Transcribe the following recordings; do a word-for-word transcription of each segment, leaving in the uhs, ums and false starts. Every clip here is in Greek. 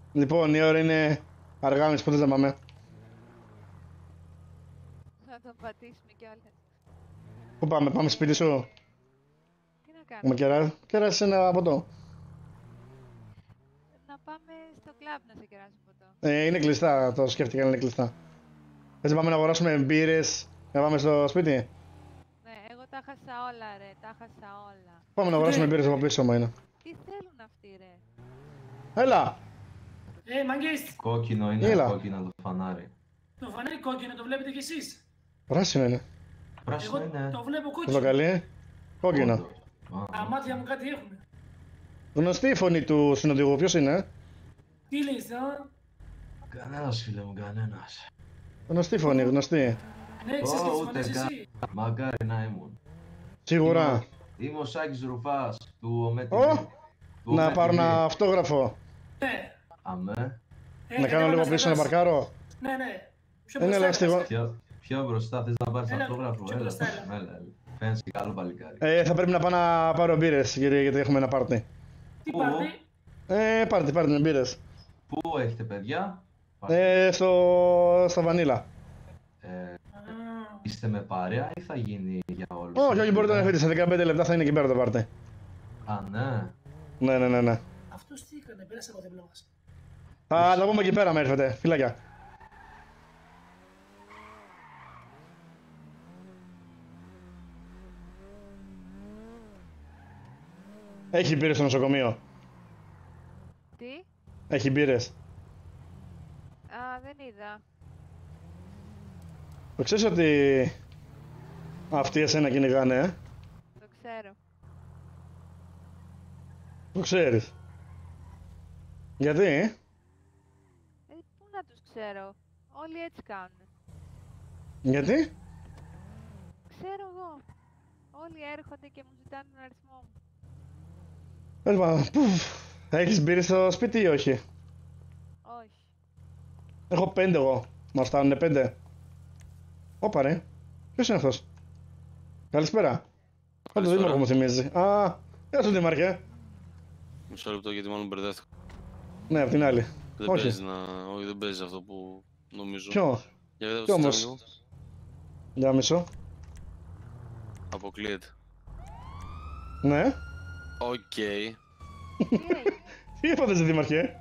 Λοιπόν, η ώρα είναι αργά, μισή, πότε θα πάμε. Θα τον πατήσουμε κιόλας. Πού πάμε, πάμε σπίτι σου. Τι να κάνουμε. Με κερά... κεράσει ένα ποτό. Να πάμε στο κλαμπ να σε κεράσω ποτό. Ε, είναι κλειστά, το σκέφτηκα, είναι κλειστά. Έτσι πάμε να αγοράσουμε μπύρες, να πάμε στο σπίτι. Ναι, εγώ τα χάσα όλα ρε, τα χάσα όλα. Πάμε να αγοράσουμε μπύρες από πίσω μου είναι. Τι θέλουν αυτοί ρε. Έλα! Ε, μαγκές! Κόκκινο είναι, Έλα. κόκκινο το φανάρι. Το φανάρι κόκκινο το βλέπετε κι εσείς. Πράσινο είναι. Πράσινο Εγώ είναι. το βλέπω Το κόκκινο. καλή. Κόκκινο. Όντως. Α, Τα μάτια μου κάτι έχουν. Γνωστή η φωνή του συνοδηγού, ποιος είναι. Τι λες, α? Κανένας φίλε μου, κανένας. Γνωστή φωνή, γνωστή. Ναι, ξέρεις και Ω, τις ούτε φωνές καν. εσύ. Μακάρι να ήμουν. Σίγουρα. Είμαι ο Σάκης Ρουφάς, του Ομέτη. Ω, να πάρω ένα αυτόγραφο. Ναι. Αμέ. Ε, Να κάνω λίγο κατέβα πίσω να στεγάς. παρκάρω. Ναι, ναι. Πιο Είναι μπροστά ελαστικό. έλα. Πιο, πιο μπροστά θες να πάρεις Έλα, αυτόγραφο, πιο έλα. μπροστά, έλα. Έλα, έλα. Φαίνεσαι καλό παλικάρι. Ε, θα πρέπει να πάω να πάρω μπύρες, γιατί, γιατί έχουμε ένα πάρτι. Τι Πού? πάρτι. Ε, πάρτι, πάρτι με μπύρες. Πού έχετε παιδιά? Ε, στο, στο βανίλα. Ε, Α, είστε με παρέα ή θα γίνει για όλους? Όχι, όχι, μπορείτε να φύγετε, σε δεκαπέντε λεπτά θα είναι εκεί πέρα το πάρτι. Α, ναι. Ναι, ναι, ναι, ναι. αυτός τι έκανε, πέρασε από δίπλα μας. Θα τα πούμε εκεί πέρα με έρχεται, φυλάκια. Έχει μπύρες στο νοσοκομείο. Τι. Έχει μπύρες. Α, δεν είδα. Το ξέρεις ότι αυτοί εσένα κυνηγάνε, ε? Το ξέρω. Το ξέρεις. Γιατί? Ε, πού να τους ξέρω. Όλοι έτσι κάνουν. Γιατί? Ξέρω εγώ. Όλοι έρχονται και μου ζητάνε τον αριθμό μου. Πες μα, πουφ, έχεις μπύρες στο σπίτι ή όχι? Όχι. Έχω πέντε εγώ. Μας φτάνουνε πέντε. Όπα ρε. Ποιος είναι αυτός? Καλησπέρα. Α, το Καλησπέρα. δήμαρχο μου θυμίζει. Α, γεια σου δήμαρχε. Μισό λεπτό γιατί μάλλον μπερδεύτηκα. Ναι, απ' την άλλη. Δεν Όχι. παίζει να... Όχι, δεν παίζει αυτό που νομίζω. Ποιο? Για κοίτα ποιο το όμως? σύστημα λίγο. Για μισό. Αποκλείεται. Ναι. Οκ. Τι έγινε. Τι είπατε σε δήμαρχε?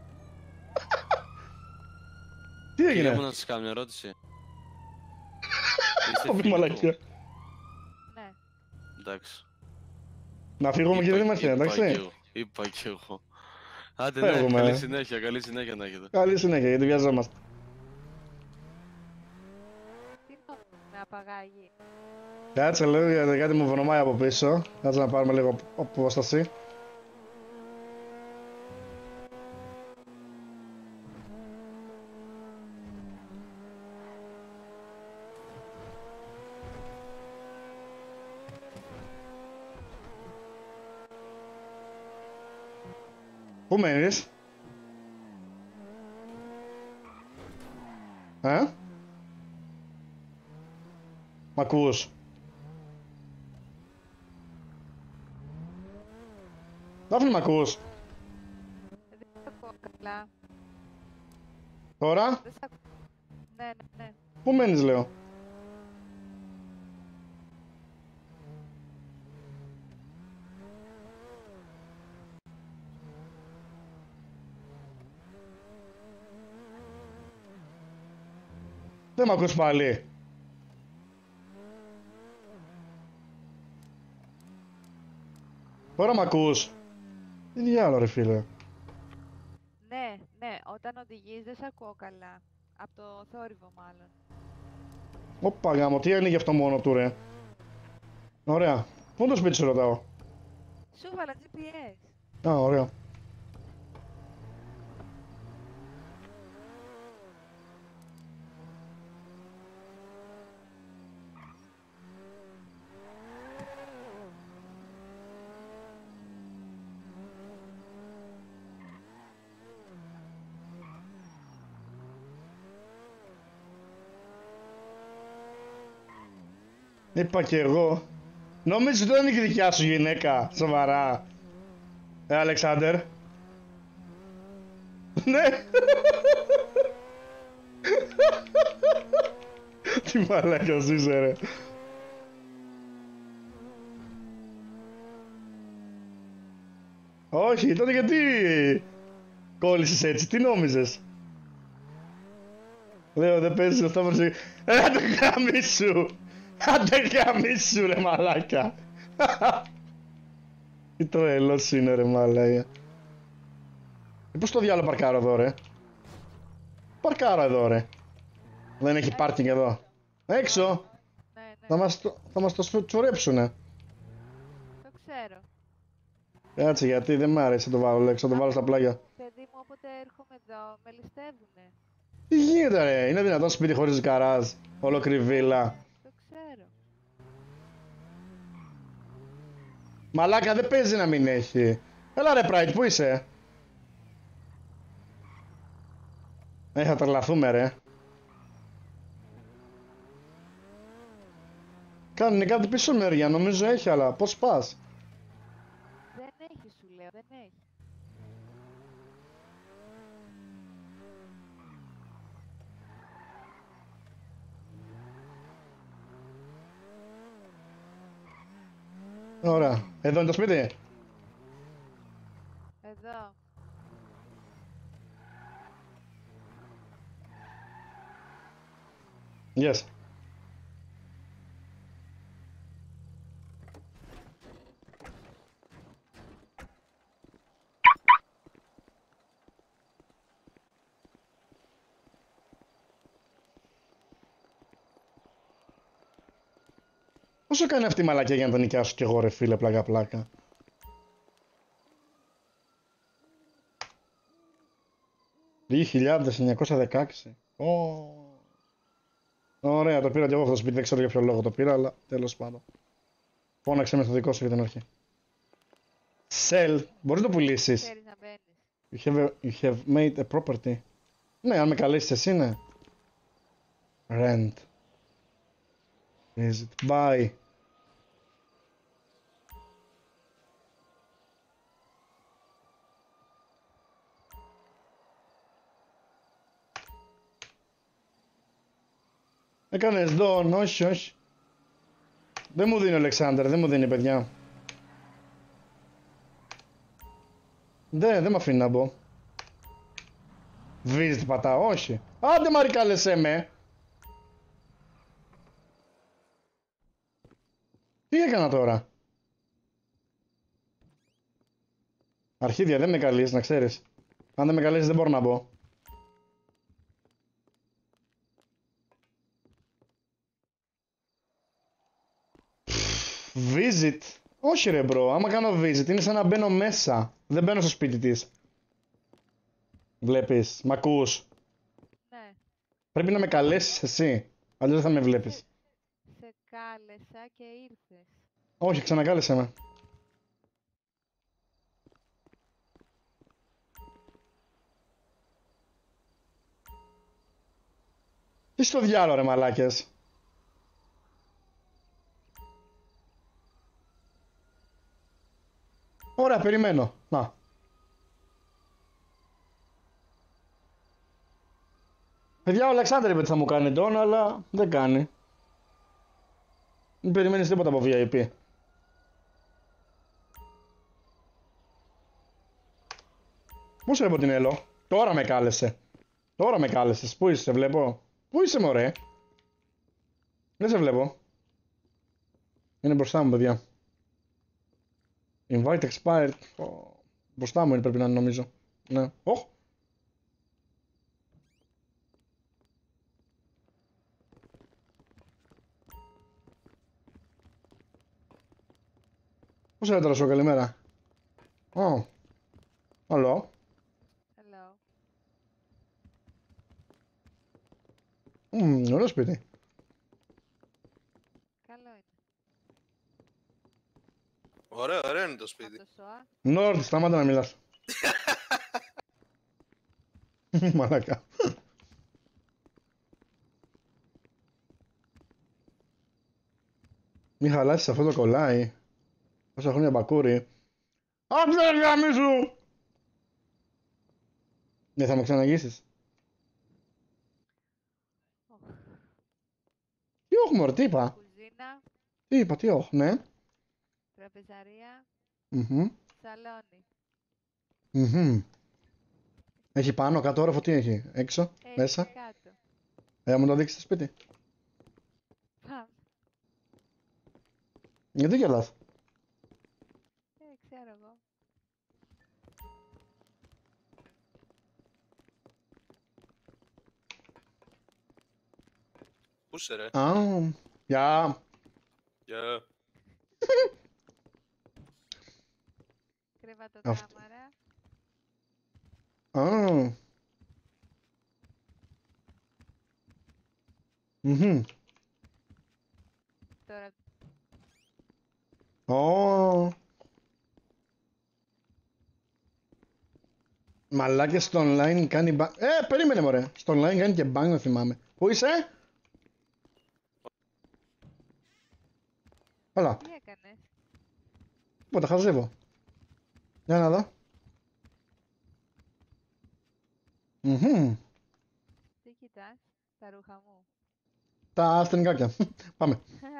Τι Κυρία μου, έγινε? να σας κάνω μια ερώτηση. Είστε Ωπη φίλοι του? μαλακία. Ναι. Εντάξει. Να φύγουμε κύριε δήμαρχε, είπα εντάξει. κι εγώ. Είπα κι εγώ. Άντε Φεύγουμε, ναι, ε. καλή συνέχεια, καλή συνέχεια να έχετε. Καλή συνέχεια γιατί βιαζόμαστε. Τι το με απαγάγει. Κάτσε λίγο γιατί κάτι μου βρωμάει από πίσω. Κάτσε να πάρουμε λίγο απόσταση. Πού μένεις? Ε? Μ' ακούς? Δάφνη μ' ακούς? Δεν σ' ακούω καλά. Τώρα? Δεν σ' ακούω. Ναι, ναι, ναι. Πού μένεις λέω? Δεν μ' ακούς πάλι? Τώρα μ' ακούς? Τι διάλογο ρε φίλε. Ναι, ναι, όταν οδηγείς δεν σ' ακούω καλά. Από το θόρυβο μάλλον. Ωπα γάμο, τι ανοίγει αυτό μόνο του ρε. Ωραία. Πού είναι το σπίτι σου ρωτάω? Σου βάλα τζι πι ες. Α, ωραία. Είπα και εγώ. Νόμιζες ότι δεν είναι και δικιά σου γυναίκα, σοβαρά. Ε, Αλεξάνδερ. Ναι. Τι μαλάκας είσαι ρε. Όχι, τότε γιατί κόλλησες έτσι, τι νόμιζες? Λέω δεν παίζεις το Σταύρος. Ε, άντε γαμίσου. Άντε γαμίσου ρε μαλάκα. Τι τρελός είναι ρε μαλάκα. Ε, πώς το διάλογο παρκάρω εδώ ρε? Παρκάρω εδώ ρε. Δεν έχει πάρκινγκ εδώ. Έξω. Ναι, ναι, Θα μας το, θα μας το τσουρέψουνε. το ξέρω. Κάτσε γιατί δεν μ' άρεσε να το βάλω έξω, να το βάλω στα πλάγια. Παιδί μου, όποτε έρχομαι εδώ, με ληστεύουνε. Τι γίνεται ρε, είναι δυνατόν σπίτι χωρίς γκαράζ, ολόκληρη βίλα? Το ξέρω. Μαλάκα δεν παίζει να μην έχει. Έλα ρε Pride, πού είσαι? Ε, θα τρελαθούμε ρε. Κάνουν κάτι πίσω μεριά, νομίζω έχει, αλλά πώς πας? Δεν έχει, σου λέω, δεν έχει. Ωραία, εδώ είναι το σπίτι. Εδώ. Yes. Πόσο κάνει αυτή η μαλακιά για να τον νοικιάσω κι εγώ ρε φίλε, πλάκα πλάκα? δύο χιλιάδες εννιακόσια δεκαέξι. Oh. Ωραία, το πήρα κι εγώ αυτό το σπίτι, δεν ξέρω για ποιο λόγο το πήρα, αλλά τέλος πάντων. Φώναξε με στο δικό σου για την αρχή. Sell, μπορείς να το πουλήσεις. Ξέρεις να μπαίνεις. You have, a, you have made a property. Ναι, αν με καλέσεις εσύ, ναι. Rent. Visit. Buy. Έκανες Don, όχι, όχι. Δεν μου δίνει ο Αλεξάνδρ, δεν μου δίνει παιδιά. Δεν, δεν με αφήνει να μπω. Visit πατάω, όχι. Άντε μαρι κάλεσέ με. Τι έκανα τώρα? Αρχίδια δεν με καλείς, να ξέρεις. Αν δεν με καλείς δεν μπορώ να μπω. Visit. Όχι ρε μπρο, άμα κάνω visit είναι σαν να μπαίνω μέσα. Δεν μπαίνω στο σπίτι της. Βλέπεις, μ' ακούς? Ναι. Πρέπει να με καλέσεις εσύ, αλλιώς δεν θα με βλέπεις. Σε κάλεσα και ήρθες. Όχι, ξανακάλεσε με. Τι στο διάλογο ρε μαλάκες. Ωραία, περιμένω. Να. Παιδιά, ο Αλεξάνδρ είπε ότι θα μου κάνει τον, αλλά δεν κάνει. Μην περιμένεις τίποτα από βι άι πι. Πού σε βλέπω την Έλο? Τώρα με κάλεσε. Τώρα με κάλεσες. Πού είσαι, σε βλέπω? Πού είσαι μωρέ? Δεν σε βλέπω. Είναι μπροστά μου παιδιά. Invite expired. Oh. Μπροστά μου είναι, πρέπει να είναι νομίζω. Ναι. Oh. Πώς είναι τώρα σου, καλημέρα. Oh. Hello. Hello. Μμμ, ωραίο σπίτι. Καλό είναι. Ωραίο, ωραίο είναι το σπίτι. Από το ΣΟΑ. Νόρτ, σταμάτα να μιλάς. Μαλάκα. Μη χαλάσεις αυτό το κολλάι. Όσα χρόνια μπακούρι. Άντε ρε γαμίσου! Δεν θα με ξαναγήσεις. Οχ. Τι όχι μωρέ, τι είπα. Κουζίνα, Τι είπα, τι όχι, ναι. τραπεζαρία, Μμμ. σαλόνι. Μμμ. Έχει πάνω, κάτω όροφο, τι έχει. Έξω, Έχει μέσα. κάτω. Ε, μου το δείξεις στο σπίτι. Πάμε. Γιατί γελάς. Ε, ξέρω εγώ. Πού είσαι ρε. Α, γεια. Γεια. Κρεβατοκάμαρα. Α. Μμμ. Τώρα Ω. Μαλάκια στο online κάνει μπα... Ε, περίμενε μωρέ. Στο online κάνει και μπάνγκ, δεν θυμάμαι. Πού είσαι? Καλά. τι έκανες. Τίποτα, χαζεύω. Για να δω. Μμμ. Τι κοιτάς. Τα ρούχα μου. Τα αστυνικάκια. Πάμε.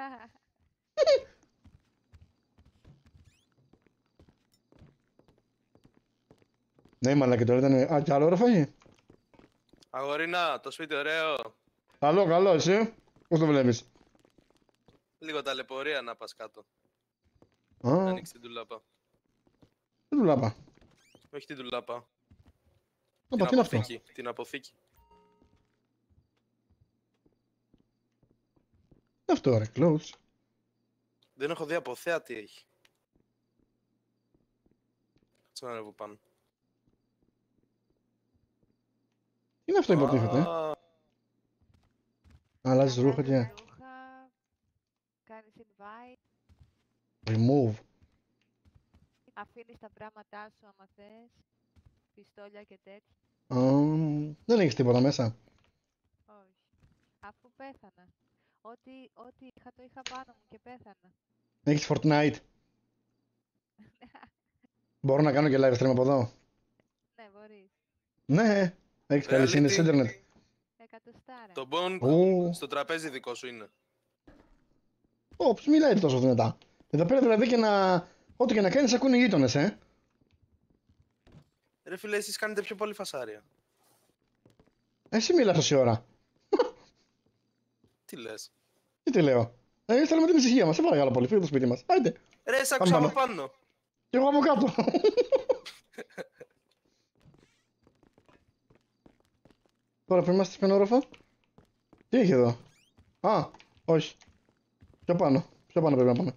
Ναι, μαλάκια τώρα ήταν... Α, κι άλλο όροφο έχει. Αγορίνα, το σπίτι ωραίο. Καλό, καλό, εσύ. Πώς το βλέπεις. Λίγο ταλαιπωρία να πας κάτω. Α, Ανοίξει την τουλάπα. δεν του λάπα. Όχι την τουλάπα. Α, Την τι είναι αυτό. αποθήκη. Την αποθήκη. Τι είναι αυτό, ρε, close. Δεν έχω δει από θέα τι έχει. Κάτσε να ανέβω πάνω. Τι είναι αυτό υποτίθεται. Α, Αλλάζεις ρούχα και... Αλλάζεις ρούχα. Κάνεις invite. Remove. Αφήνεις τα πράγματά σου άμα θες. Πιστόλια και τέτοια. Α, δεν έχεις τίποτα μέσα. Όχι. Αφού πέθανα. Ό,τι, ό,τι είχα το είχα πάνω μου και πέθανα. Έχεις Fortnite. Μπορώ να κάνω και live stream από εδώ. Ναι, μπορείς. Ναι, έχεις καλή Reality. σύνδεση ίντερνετ. Εκατοστάρα. το bong Ου, στο τραπέζι δικό σου είναι. όψ, μιλάει τόσο δυνατά. Εδώ πέρα δηλαδή και να... Ό,τι και να κάνεις ακούνε οι γείτονες, ε. Ρε φίλε, εσείς κάνετε πιο πολύ φασάρια. Εσύ μιλάς τόση ώρα. Τι λες. Τι τι λέω. Ε, θέλουμε την ησυχία μας. Σε παρακαλώ πολύ, φύγε το σπίτι μας. Άιντε. Ρε, σ' άκουσα Πάμε από πάνω. Και εγώ από κάτω. Τώρα που είμαστε στην όροφο. Τι έχει εδώ. Α, όχι. Πιο πάνω. Πιο πάνω πρέπει να πάμε.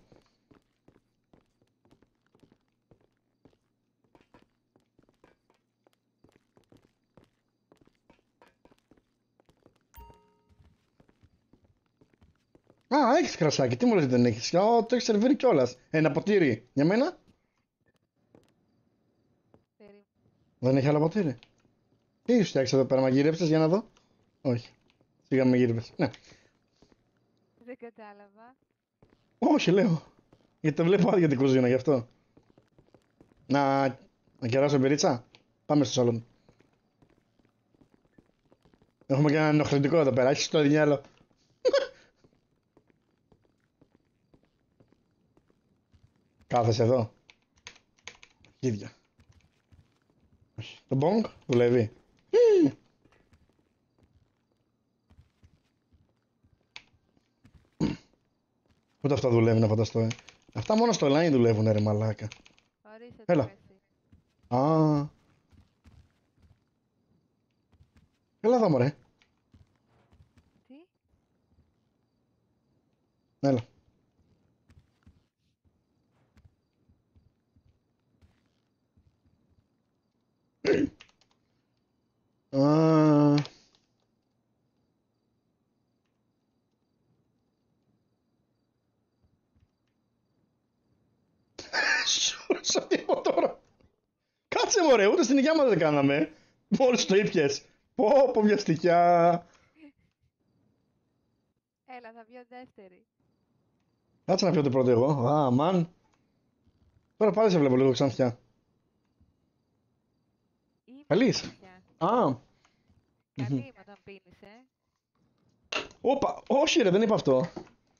Α, έχεις κρασάκι. Τι μου λες δεν έχεις. Α, το έχεις σερβίρει κιόλας. Ένα ποτήρι. Για μένα. Περίμενε. Δεν έχει άλλο ποτήρι. Τι έχεις φτιάξει εδώ πέρα, μαγείρεψες για να δω. Όχι. Σιγά με μαγείρεψες. Ναι. Δεν κατάλαβα. Όχι, λέω. Γιατί το βλέπω άδεια την κουζίνα, γι' αυτό. Να, να κεράσω μπυρίτσα. Πάμε στο σαλόν. Έχουμε και ένα ενοχλητικό εδώ πέρα. Έχεις το διάλο. Κάθεσαι εδώ. Ίδια. Όχι. Το μπονγκ δουλεύει. Μμμ. Ούτε αυτά δουλεύουν να φανταστώ, ε. Αυτά μόνο στο line δουλεύουν, ρε μαλάκα. Ορίστε Έλα. το εσύ. Α. Έλα εδώ, μωρέ. Τι. Έλα. Α. Σούρωσα τίποτα τώρα. Κάτσε μωρέ, ούτε στην υγειά μας δεν κάναμε. Μόλις το ήπιες. Πω, πω βιαστικιά. Έλα, θα βγω δεύτερη. Κάτσε να πιω το πρώτο εγώ. Α, μαν. Τώρα πάλι σε βλέπω λίγο ξανθιά. Είμαι Καλή είσαι. τέτοια. Α, Καλή είμαι όταν πίνεις, ε. όπα, όχι ρε, δεν είπα αυτό.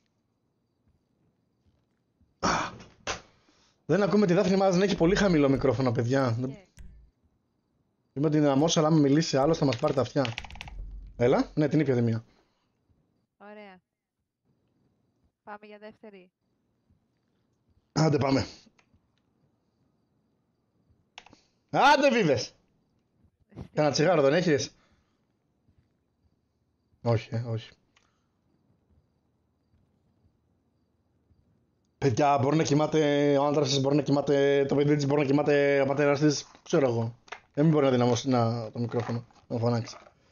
Δεν ακούμε τη Δάφνη μας, δεν έχει πολύ χαμηλό μικρόφωνο, παιδιά. Και Είμαι ότι δυναμώσω, αλλά άμα μιλήσει άλλος θα μας πάρει τα αυτιά. Έλα, ναι, την ήπια μία. ωραία. Πάμε για δεύτερη. Άντε πάμε. Άντε βίβες. Κάνα τσιγάρο δεν έχεις? Όχι, ε, όχι. Παιδιά, μπορεί να κοιμάται ο άντρας της, μπορεί να κοιμάται το παιδί της, μπορεί να κοιμάται ο πατέρας της, ξέρω εγώ. Δεν μην μπορεί να δυναμώσει να, το μικρόφωνο, να φωνάξει.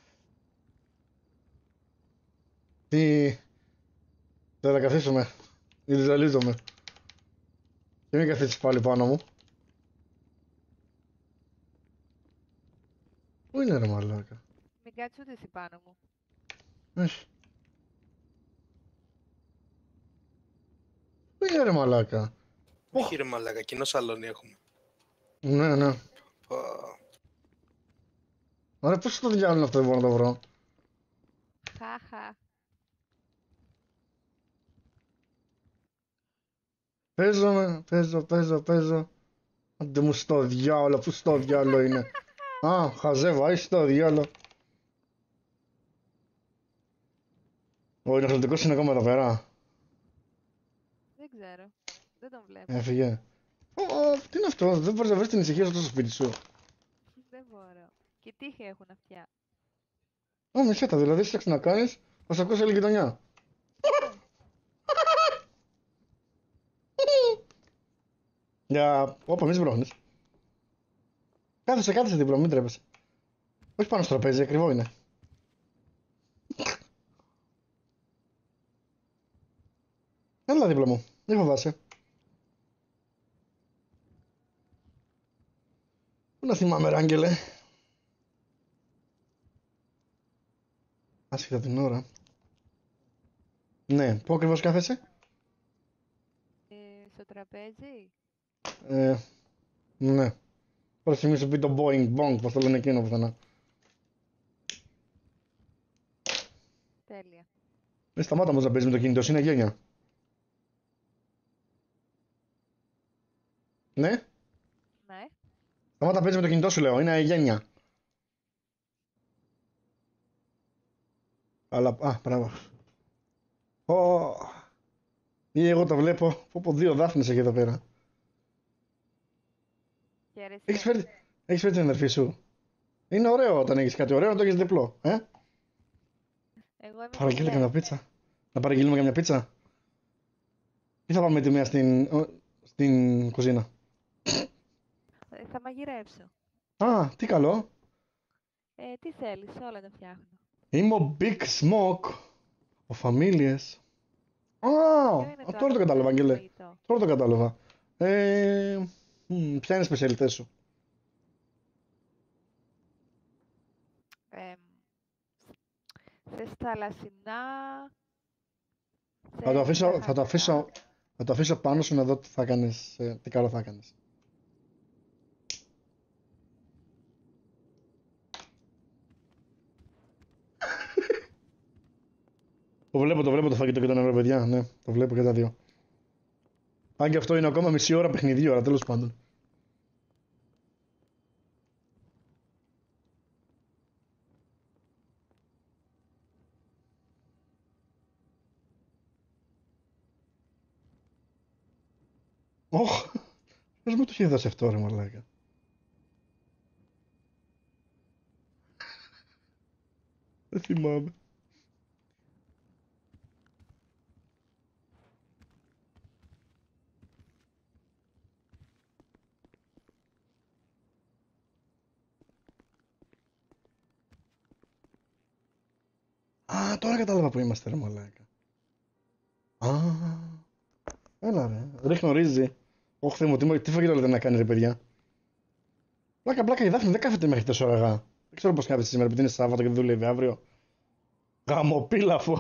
Τι... Θα τα καθίσουμε. Ή ζαλίζομαι. Και μην καθίσεις πάλι πάνω μου. Πού είναι ρε μαλάκα? Μην κάτσεις ούτε εσύ πάνω μου. Όχι. Πού είναι ρε μαλάκα? Όχι ρε μαλάκα, κοινό σαλόνι έχουμε. Ναι, ναι. Πω. Ωραία, πώς το διάλογο αυτό δεν μπορώ να το βρω? Χαχα. Παίζω με, παίζω, παίζω, παίζω. Άντε μου στο διάλογο, πού στο διάλογο είναι? Α, χαζεύω, είσαι στο διάλογο. Ο ενοχλητικός είναι ακόμα εδώ πέρα. Δεν ξέρω. Δεν τον βλέπω. Έφυγε. Ω, ω, τι είναι αυτό, δεν μπορείς να βρεις την ησυχία σου στο σπίτι σου. Δεν μπορώ. Και τύχη έχουν αυτιά. Ω, μισέτα, δηλαδή είσαι να κάνεις, θα σε ακούσει όλη η γειτονιά. Για... Όπα, μη σμπρώχνεις. Κάθεσαι, κάθεσαι δίπλα μου, μην τρέπεσαι. Όχι πάνω στο τραπέζι, ακριβό είναι. Έλα δίπλα μου, μην φοβάσαι. Πού να θυμάμαι ρε άγγελε. Άσχετα την ώρα. Ναι, πού ακριβώς κάθεσαι? Ε, στο τραπέζι. Ε, ναι. Πρώτη στιγμή σου πει το Boeing Bong, πώς το λένε εκείνο πουθενά. Τέλεια. Ε, σταμάτα όμως να παίζεις με το κινητό σου, είναι γένεια. Ναι, Ναι. σταμάτα να παίζεις με το κινητό σου λέω, είναι γένεια. Αλλά, α, μπράβο. Ω, ή εγώ το βλέπω, πω πω δύο Δάφνες έχει εδώ πέρα. Χαίρεσαι. Έχεις φέρει, έχεις φέρει την αδερφή σου. Είναι ωραίο όταν έχεις κάτι ωραίο να το έχεις διπλό, ε. Εγώ είμαι Παραγγείλε τυχαία. καμιά πίτσα. Να παραγγείλουμε καμιά πίτσα. Ή θα πάμε τη μία στην, ο, στην κουζίνα. Ε, Θα μαγειρέψω. Α, τι καλό. Ε, τι θέλεις, όλα τα φτιάχνω. Είμαι ο Big Smoke. Ο Φαμίλιες. Α, Ποιο είναι α, το τώρα το αγαπημένο κατάλαβα, σου Αγγελέ. φαγητό? Τώρα το κατάλαβα. Ε, μ, ποια είναι η σπεσιαλιτές σου? Ε, θες θαλασσινά, Θα το θες αφήσω, θα το λαχανικά. αφήσω, θα το αφήσω πάνω σου να δω τι θα κάνεις, ε, τι καλό θα κάνεις. Το βλέπω, το βλέπω το φαγητό και τον ευρώ, παιδιά. Ναι, το βλέπω και τα δύο. Αν και αυτό είναι ακόμα μισή ώρα παιχνιδί ώρα, τέλος πάντων. Ωχ, ποιος μου το είχε δώσει αυτό ρε μαλάκα. Δεν θυμάμαι. Α, τώρα κατάλαβα που είμαστε ρε μαλάκα. Α, έλα ρε, ρίχνω ρύζι. Ωχ Θεέ μου, τι, τι φαγητό λέτε να κάνει ρε παιδιά. Πλάκα πλάκα η Δάφνη δεν κάθεται μέχρι τόσο αργά. Δεν ξέρω πώς κάθεται σήμερα επειδή είναι Σάββατο και δεν δουλεύει αύριο. Γαμοπίλαφο.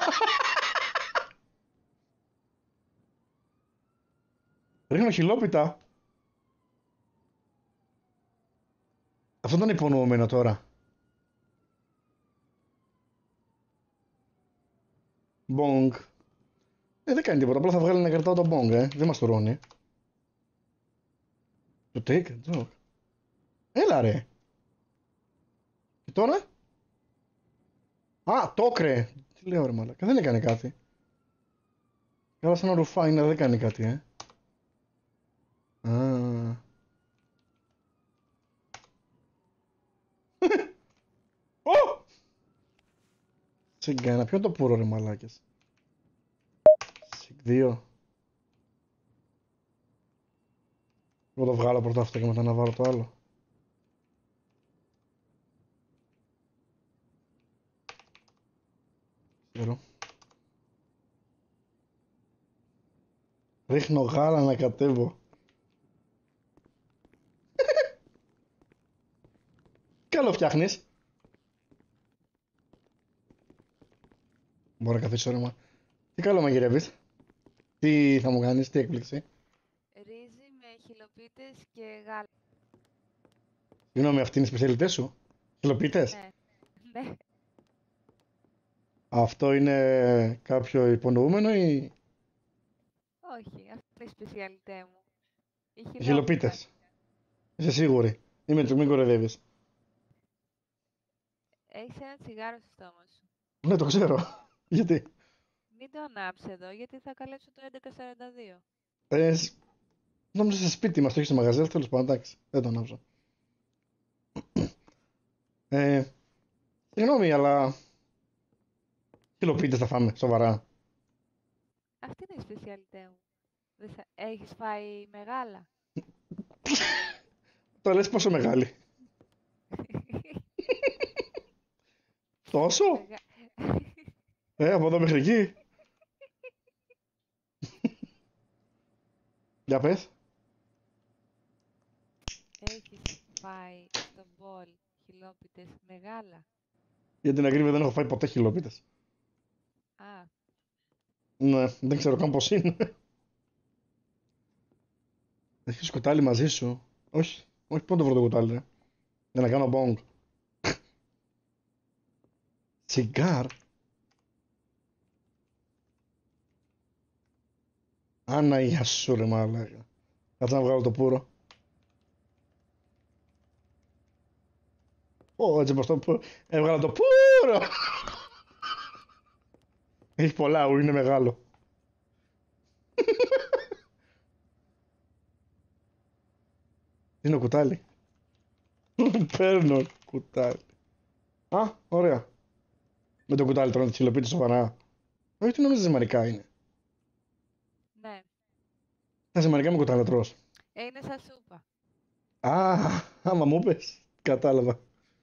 Ρίχνω χιλόπιτα. Αυτό ήταν υπονοούμενο τώρα. Bong. Ε, δεν κάνει τίποτα. Απλά θα βγάλει ένα κρατάω το bong, ε. Δεν μας τουρώνει. Το take a joke. Έλα ρε. Και τώρα. Α, το κρε. Τι λέω ρε μαλάκα. Δεν έκανε κάτι. Καλά σαν να ρουφάει να δεν κάνει κάτι, ε. Α. Ω! Τσιγκάνα. Ποιο είναι το πουρο ρε μαλάκες. Σικ δύο. Εγώ το βγάλω πρώτα αυτό και μετά να βάλω το άλλο. Ξέρω. Ρίχνω γάλα να κατέβω. Καλό φτιάχνεις. Μπορώ να καθίσω ρε μα. Τι καλό μαγειρεύεις. Τι θα μου κάνεις, τι έκπληξη. Ρύζι με χιλοπίτες και γάλα. Συγγνώμη, αυτή είναι η σπεσιαλιτές σου. Χιλοπίτες. Ναι. Ναι. Αυτό είναι κάποιο υπονοούμενο ή Όχι, αυτή είναι η σπεσιαλιτέ μου. Η οι χιλόπιτα. χιλοπίτες. Είσαι σίγουρη. Είμαι του, μην κοροϊδεύεις. Έχεις ένα τσιγάρο στο στόμα σου. Ναι, το ξέρω. Γιατί. Μην το ανάψει εδώ, γιατί θα καλέσω το έντεκα σαράντα δύο. Ε, σ- νόμιζα σε σπίτι μας, το έχει στο μαγαζί, αλλά τέλος πάντων, εντάξει. Δεν το ανάψω. Ε, συγγνώμη, αλλά χιλοπίτες θα φάμε, σοβαρά. Αυτή είναι η σπεσιαλιτέ μου. Δεν θα... Έχεις φάει μεγάλα. Το λες πόσο μεγάλη. Τόσο. Μεγα... Ε, από εδώ μέχρι εκεί. Για πες. Έχεις φάει στο μπολ χιλόπιτες μεγάλα. Για την ακρίβεια δεν έχω φάει ποτέ χιλοπίτες. Α, Ναι, δεν ξέρω καν πώς είναι. Έχεις κουτάλι μαζί σου. Όχι, όχι, πού να το βρω το κουτάλι, ρε. Για να κάνω bong. Τσιγκάρ. Άναγια σου ρε μαλάκα. Κάτσε να βγάλω το πουρο. Ω, έτσι πως το πουρο. Έβγαλα το πουρο. Έχει πολλά ου, είναι μεγάλο. Είναι κουτάλι. Παίρνω κουτάλι. Α, ωραία. Με το κουτάλι τρώνε τις χιλοπίτες σοβαρά. Όχι, τι νομίζεις ζυμαρικά είναι. ναι. Τα ζυμαρικά με κουτάλι τρως. Ε, είναι σαν σούπα. Α, άμα μου πες. Κατάλαβα.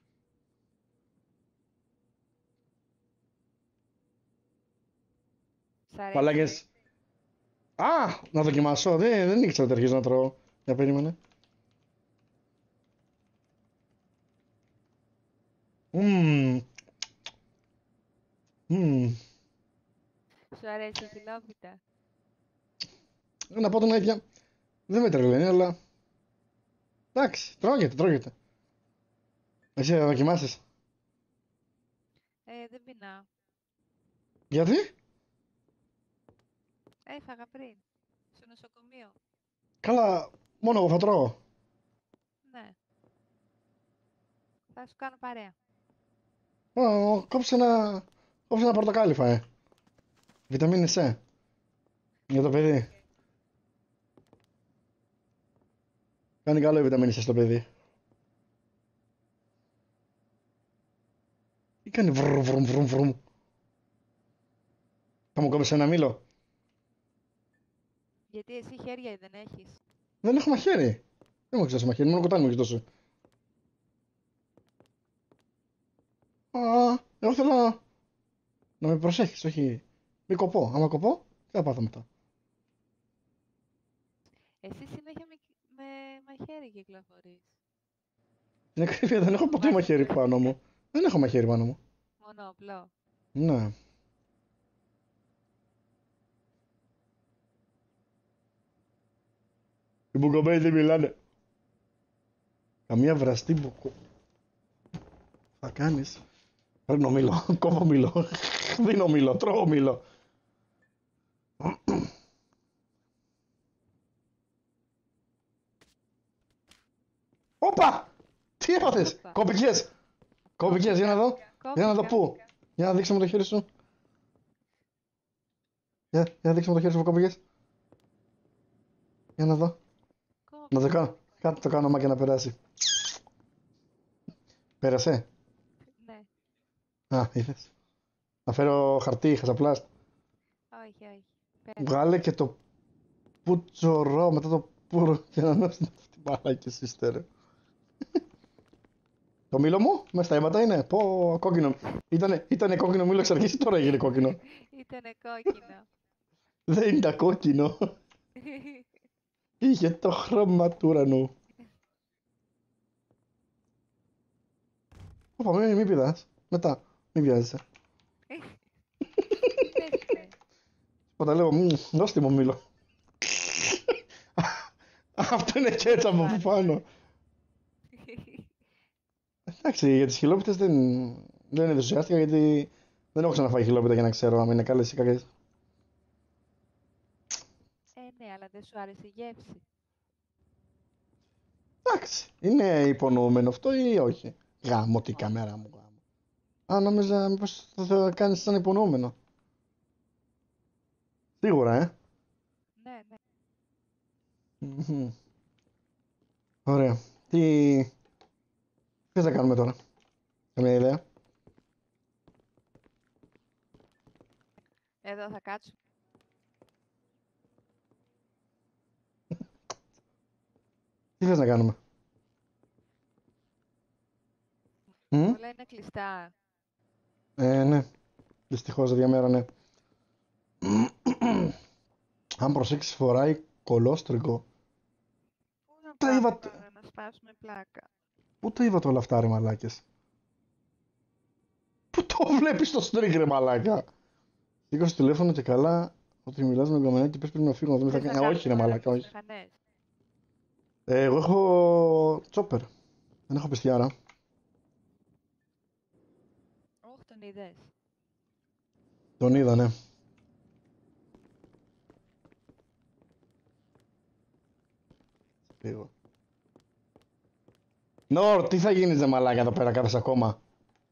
Σ' αρέσει. Μαλάκες. Α, να δοκιμάσω. Δεν, δεν ήξερα ότι αρχίζω να τρώω. Για περίμενε. Μμμ. Μμμ. Σου αρέσει η χιλόπιτα. Να πω την αλήθεια. Δεν με τρελαίνει, αλλά. Εντάξει, τρώγεται, τρώγεται. Εσύ θα δοκιμάσεις. Ε, δεν πεινάω. Γιατί? Έφαγα πριν. Στο νοσοκομείο. Καλά, μόνο εγώ θα τρώω. Ναι. Θα σου κάνω παρέα. Ω, κόψε ένα. Κόψε ένα πορτοκάλι φαέ. Βιταμίνη C. Για το παιδί. Κάνει καλό η βιταμίνη C στο παιδί. Τι κάνει βρου βρου βρου βρου. Θα μου κόψεις ένα μήλο. Γιατί εσύ χέρια δεν έχεις. Δεν έχω μαχαίρι. Δεν μου έχεις δώσει μαχαίρι, μόνο κοτάνι μου έχεις δώσει. Α, εγώ θέλω να με προσέχεις, όχι. Μη κοπώ. Άμα κοπώ, τι θα πάθω μετά. Εσύ συνέχεια με, με μαχαίρι κυκλοφορείς. Στην ακρίβεια δεν έχω ποτέ μαχαίρι πάνω μου. Δεν έχω μαχαίρι πάνω μου. Μόνο απλό. Ναι. Οι μπουκομπέοι δεν μιλάνε. Καμία βραστή μπουκο... Θα κάνεις. Παίρνω μήλο, κόβω μήλο. Δίνω μήλο, τρώω μήλο. Όπα! Τι έπαθες! Όπα. Κόπηκες! Κόπηκες, για να δω. Για να δω Κόπηκα. πού. Για να δείξω μου το χέρι σου. Για, για να δείξω μου το χέρι σου που κόπηκες. Για να δω. Να το κάνω. Κάτι το κάνω μα και να περάσει. Πέρασε. Ναι. Α, είδες. Να φέρω χαρτί, χασαπλάστ. Όχι, όχι. Πέρα. Βγάλε και το πουτσορό μετά το πουρο και να νόσει την μπάλα και εσύ στέρε. Το μήλο μου, μες στα αίματα είναι. Πω, κόκκινο. Ήτανε, ήτανε κόκκινο μήλο εξ αρχής, τώρα έγινε κόκκινο. Ήτανε κόκκινο. Δεν ήταν κόκκινο. Είχε το χρώμα του ουρανού. Ωπα, μην, μην πηδάς. Μετά, μην βιάζεσαι. Πέστε. Όταν λέω, μμ, δώστε μου μήλο. Αυτό είναι κέτσα από πάνω. Εντάξει, για τις χιλόπιτες δεν, δεν ενθουσιάστηκα γιατί δεν έχω ξαναφάει χιλόπιτα για να ξέρω αν είναι καλές ή κακές. Ε, ναι, αλλά δεν σου άρεσε η γεύση. Εντάξει, είναι υπονοούμενο αυτό ή όχι. Γάμο την καμέρα μου, γάμο. Α, νόμιζα μήπως θα το κάνεις σαν υπονοούμενο. Σίγουρα, ε. Ναι, ναι. Μμμ. Ωραία. Τι... Τι θα κάνουμε τώρα. Καμία ιδέα. Εδώ θα κάτσω. Τι θες να κάνουμε. Μμ? Όλα είναι κλειστά. Ε, ναι. Δυστυχώς, διαμέρα, ναι. Αν προσέξεις φοράει κολόστρικο. Πού να Τα πάμε είπα- τώρα να σπάσουμε πλάκα. Πού το είδατε όλα αυτά ρε μαλάκες. Πού το βλέπεις το στρίκ ρε μαλάκα. Σήκωσε το τηλέφωνο και καλά ότι μιλάς με γκομενάκι και πες πριν να φύγω να δούμε τι θα Θες να κάνει. Ε, κάνουμε όχι ρε τώρα μαλάκα, τις όχι. μηχανές. Ε, εγώ έχω τσόπερ. Δεν έχω πιστιάρα. Όχι, τον είδες. Τον είδα, ναι. Φύγω. Νορ, τι θα γίνεις ρε μαλάκα εδώ πέρα, κάθεσαι ακόμα.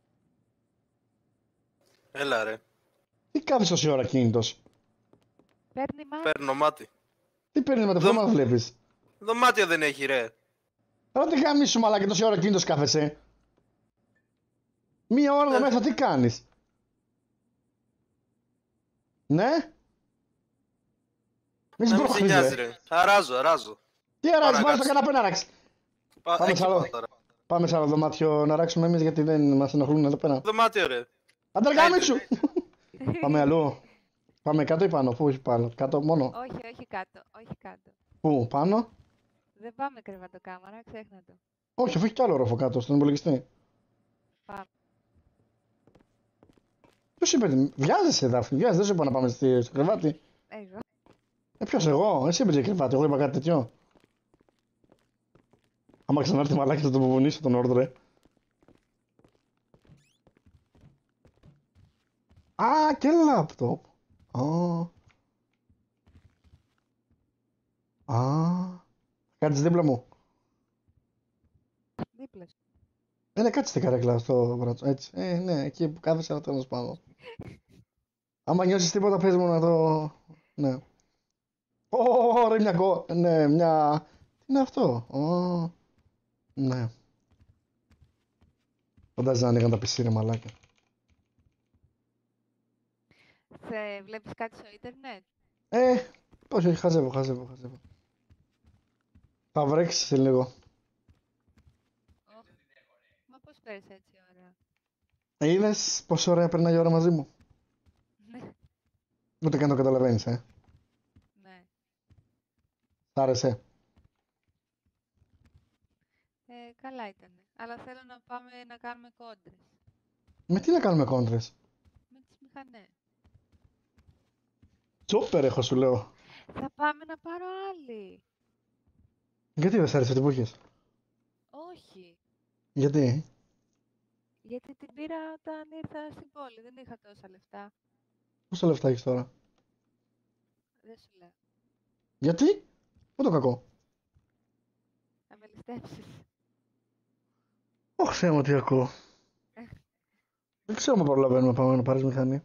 Έλα ρε. Τι κάθεσαι τόση ώρα κίνητος. Παίρνει μάτι. Παίρνω μάτι. Τι παίρνεις με το Δω- φώμα να βλέπεις. Δωμάτιο δεν έχει ρε. Αλλά τι γάμισου σου μαλάκα τόση ώρα κίνητος κάθεσαι. Μία ώρα εδώ Ε. μέσα τι κάνεις. Ναι. Μη Να μην σε σμπρώχνεις νοιάζει ρε. ρε. Αράζω, αράζω. Τι αράξεις, Πάω να πάμε στο κάτσω. καναπέ να ράξεις. Πά- Πάμε εκεί σ' άλλο. πάω τώρα. Πάμε σε άλλο δωμάτιο να ράξουμε εμείς γιατί δεν μας ενοχλούν εδώ πέρα. Δωμάτιο ρε. Άντε ρε γάμισου. Πάμε αλλού. Πάμε κάτω ή πάνω, πού όχι πάνω. Κάτω μόνο. Όχι, όχι κάτω. Όχι κάτω. Πού, πάνω. Δεν πάμε κρεβατοκάμαρα, ξέχνα το. Όχι, αφού έχει κι άλλο ρόφο κάτω στον υπολογιστή. Πάμε. Ποιος είπε, βιάζεσαι Δάφνη, βιάζεσαι, δεν σου είπα να πάμε στη- στο κρεβάτι. Εγώ. Ε, ποιος εγώ, εσύ είπες για κρεβάτι, εγώ είπα κάτι τέτοιο. Άμα ξανάρθει μαλάκι θα τον ποπονίσω τον όρδρε. Α, και λάπτοπ. Α. Α. Κάτσε δίπλα μου. Δίπλα σου. Ε, ναι, κάτσε την καρέκλα στο μπράτσο, έτσι. Ε, ναι, εκεί που κάθεσαι να τέλος πάνω. Άμα νιώσεις τίποτα πες μου να το... Ναι. Ω, ρε, μια κο... Ναι, μια... Τι είναι αυτό. Ω, ναι. Φαντάζεσαι να ανοίγαν τα πι σι ρε μαλάκα. Θε, βλέπεις κάτι στο ίντερνετ. Ε, όχι, όχι, χαζεύω, χαζεύω, χαζεύω. Θα βρέξει σε λίγο. Οχ. Μα πώς πέρασε έτσι η ώρα. Ε, είδες πόσο ωραία περνάει η ώρα μαζί μου. Ναι, Ούτε καν το καταλαβαίνεις, ε. ναι. Σ' άρεσε. Ε, καλά ήταν. Αλλά θέλω να πάμε να κάνουμε κόντρες. Με τι να κάνουμε κόντρες. Με τις μηχανές. Τσόπερ έχω σου λέω. Θα πάμε να πάρω άλλη. Γιατί δεν σ' άρεσε αυτή που είχες. Όχι. Γιατί. Γιατί την πήρα όταν ήρθα στην πόλη. Δεν είχα τόσα λεφτά. Πόσα λεφτά έχεις τώρα. Δεν σου λέω. Γιατί? Πού το κακό. Να με ληστέψεις. Όχι, Θεέ μου, τι ακούω. Δεν ξέρω αν προλαβαίνουμε να πάμε να πάρεις μηχανή.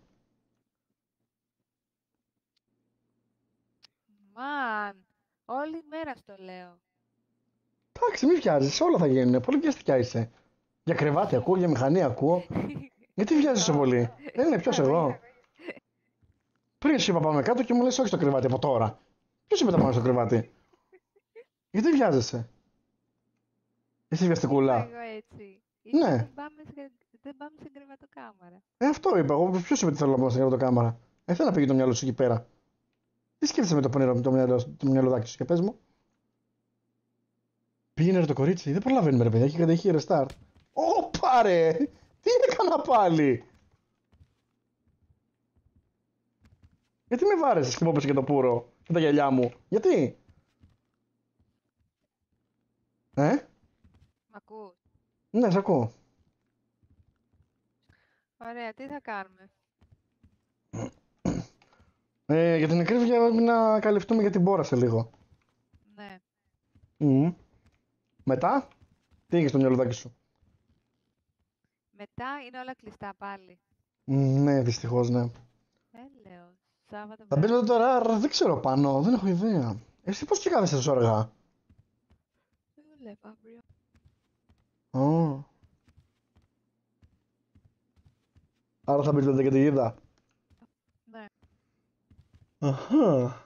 Μαν, όλη μέρα στο λέω. Εντάξει, μη βιάζεις, όλα θα γίνουν. Πολύ βιαστικά είσαι. Για κρεβάτι ακούω, για μηχανή ακούω. Γιατί βιάζεσαι πολύ. Δεν είναι ποιος εγώ. Πριν σου είπα πάμε κάτω και μου λες όχι στο κρεβάτι από τώρα. Ποιος είπε να πάμε στο κρεβάτι. Γιατί βιάζεσαι. Είσαι βιαστικούλα. Εγώ έτσι. Ναι. Δεν πάμε, σε, δεν πάμε στην κρεβατοκάμαρα. Ε, αυτό είπα. Εγώ ποιος είπε τι θέλω να πάω στην κρεβατοκάμαρα. Ε, θέλω να πήγε το μυαλό σου εκεί πέρα. Τι σκέφτεσαι με το πονηρό, το, μυαλό, το μυαλουδάκι σου και πες μου. Πήγαινε ρε το κορίτσι. Δεν προλαβαίνουμε ρε παιδιά. Έχει κατεχεί restart. Ω πάρε. Τι έκανα πάλι. Γιατί με βάρεσες και μου έπεσε και το πουρο και τα γυαλιά μου. Γιατί. Ε. Μ' ακούς? Ναι, σ' ακούω. Ωραία, τι θα κάνουμε. Ε, για την ακρίβεια να καλυφθούμε για την πόρα σε λίγο. Ναι. Mm. Μετά, τι έγινε στο μυαλουδάκι σου. Μετά είναι όλα κλειστά πάλι. Mm, ναι, δυστυχώς, ναι. Έλεος. Σάββατο Θα βράδυ. μπαίνω τώρα, άρα δεν ξέρω πάνω, δεν έχω ιδέα. Εσύ πώς και κάθεσαι τόσο αργά. Δεν δουλεύω αύριο. Oh. Άρα θα μπείτε την καταιγίδα. Ναι. Αχα.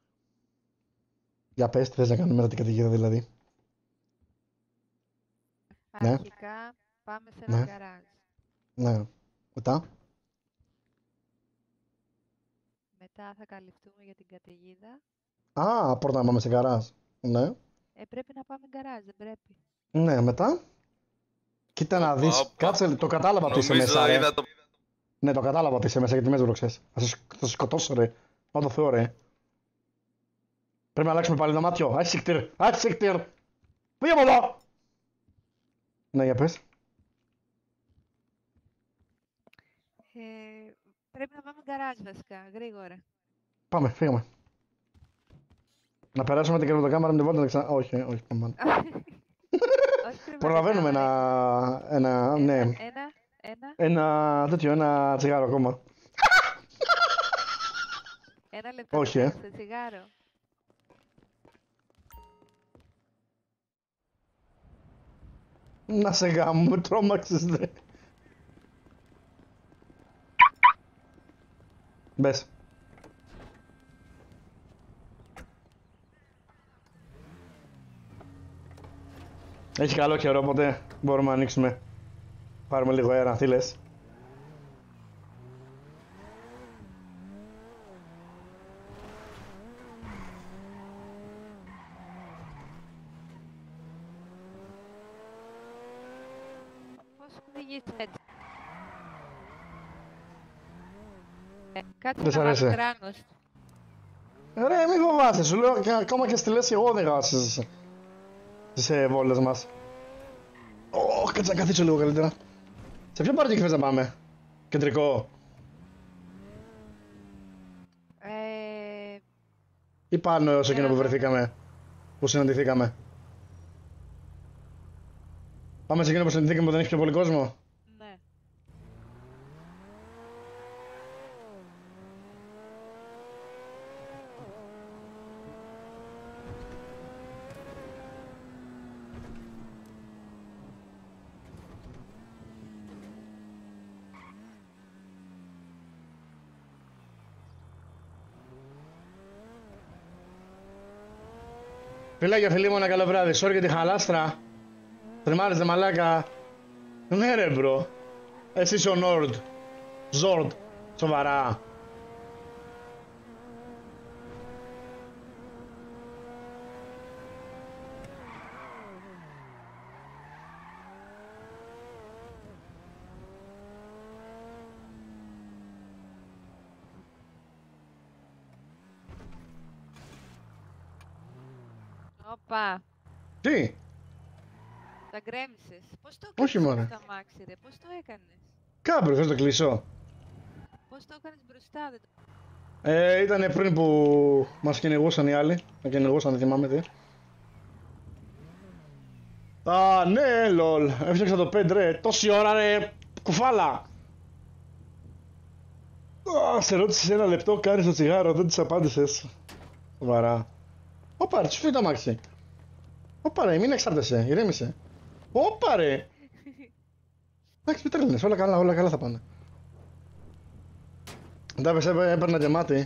Για πες τι θες να κάνουμε μετά την καταιγίδα δηλαδή. Ναι. Αρχικά πάμε σε ένα Ναι. γκαράζ. Ναι. Μετά. Μετά θα καλυφθούμε για την καταιγίδα. Α, πρώτα να πάμε σε γκαράζ. Ναι. Ε, πρέπει να πάμε γκαράζ, δεν πρέπει. Ναι, μετά. Κοίτα να Όπα, δεις. όπα. Κάτσε, το κατάλαβα ότι είσαι μέσα, Νομίζω ρε. είδα το... Ναι, το κατάλαβα ότι είσαι μέσα γιατί με έσβρωξες. Θα σε, σκ- θα σε σκοτώσω, ρε. Μα το Θεό, ρε. Πρέπει να αλλάξουμε πάλι δωμάτιο. Άσικτηρ, άσικτηρ. Φύγε από εδώ. Ναι, για πες. Ε, πρέπει να πάμε γκαράζ βασικά, γρήγορα. Πάμε, φύγαμε. Να περάσουμε την κρεβατοκάμαρα με τη βόλτα να ξανά... Όχι, ε, όχι, πάμε. Όχι Προλαβαίνουμε ένα... κρεβατοκάμαρα. ένα... ναι. Ένα, ένα, ένα, Ένα τέτοιο, ένα τσιγάρο ακόμα. ένα λεπτό Όχι, να ε. πάρεις το τσιγάρο. Να σε γάμω, με τρόμαξες, δε. Μπες. Έχει καλό καιρό, οπότε μπορούμε να ανοίξουμε. Πάρουμε λίγο αέρα, τι λες. Πώς οδηγείς έτσι. Ε, Κάτσε Δεν σ' να βάλω αρέσει. κράνος. Ρε, μη φοβάσαι, σου λέω και ακόμα και στη λέση εγώ οδηγάω στις, στις ε, βόλτες μας. Ω, κάτσε να καθίσω λίγο καλύτερα. Σε ποιο πάρτι θες να πάμε. Κεντρικό. Ε, Ή πάνω σε Για εκείνο να που δω. βρεθήκαμε. Που συναντηθήκαμε. Πάμε σε εκείνο που συναντηθήκαμε που δεν έχει πιο πολύ κόσμο. ναι. Φιλάκια φίλοι μου, ένα καλό βράδυ. Sorry για τη χαλάστρα. Τριμάρες δε μαλάκα. Ναι ρε μπρο. Εσύ είσαι ο Νόρντ. Ζόρντ. Σοβαρά. Όπα, Τι. τα γκρέμισες. Πώς το Όχι, έκανες μωρέ. αυτό το αμάξι ρε, πώς το έκανες. Κάπου θες να το κλείσω. Πώς το έκανες μπροστά, δεν το... Ε, ήτανε πριν που μας κυνηγούσαν οι άλλοι. Να κυνηγούσαν, δεν θυμάμαι τι. Α, ναι, λολ. Έφτιαξα το πέντε, ρε. Τόση ώρα, ρε. Κουφάλα. Α, σε ρώτησε σε ένα λεπτό, κάνεις το τσιγάρο, δεν της απάντησες. Σοβαρά. Ωπα, ρε, σου φύγει το αμάξι. Ωπα, ρε, μην εξάρτεσαι, ηρέμησε. Ωπα, ρε. Εντάξει, μην τρέλνες, όλα καλά, όλα καλά θα πάνε. Ντάβες, έπαιρνα και μάτι.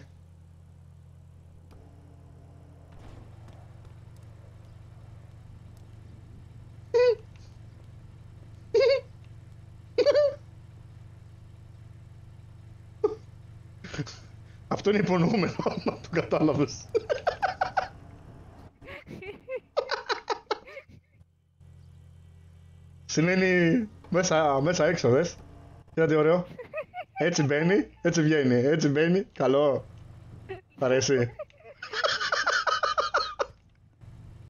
Αυτό είναι υπονοούμενο, να το κατάλαβες. Σημαίνει μέσα, μέσα έξω, δες. Κοίτα τι ωραίο. Έτσι μπαίνει, έτσι βγαίνει, έτσι μπαίνει. Καλό. Μ' αρέσει.